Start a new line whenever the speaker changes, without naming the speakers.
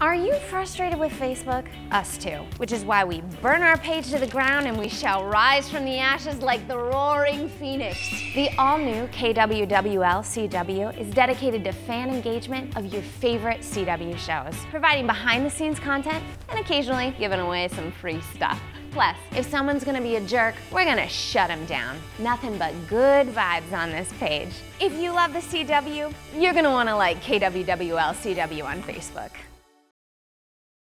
Are you frustrated with Facebook? Us too. Which is why we burn our page to the ground and we shall rise from the ashes like the roaring phoenix. The all-new KWWL CW is dedicated to fan engagement of your favorite CW shows, providing behind-the-scenes content and occasionally giving away some free stuff. Plus, if someone's gonna be a jerk, we're gonna shut them down. Nothing but good vibes on this page. If you love the CW, you're gonna wanna like KWWL CW on Facebook.